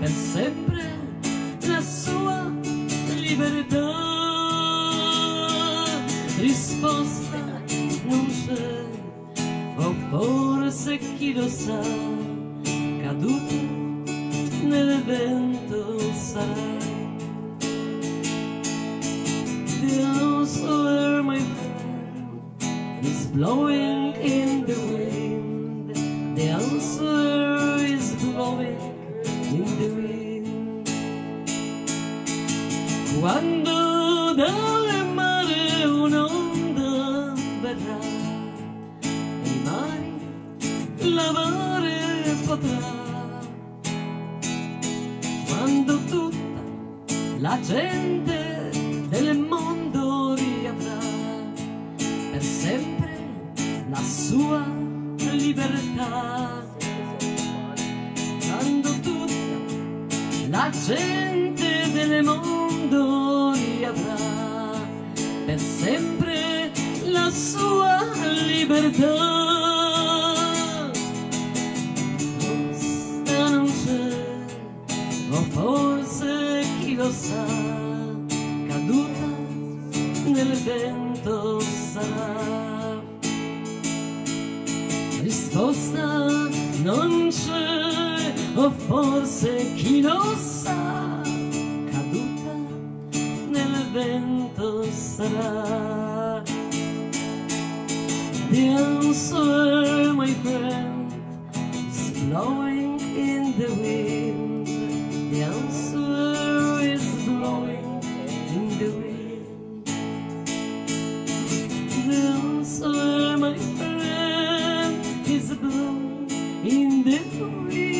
per sempre la sua libertà. Risposta non c'è, o forse chi lo sa, caduta nell'evento sarà. The answer, my friend, is blowing in the wind. The answer is blowing in the wind. Quando dal mare un'onda verrà, i mari lavare potrà. Quando tutta la gente del mondo riavrà per sempre la sua libertà. Quando tutta la gente del mondo riavrà per sempre la sua libertà. Non c'è, o forse chi lo sa, caduta nel vento sarà. Risposta non c'è, o forse chi lo sa, caduta nel vento sarà. The answer, my friend, is blowing in the wind. The answer is blowing in the wind. The answer, my friend, is blowing in the wind.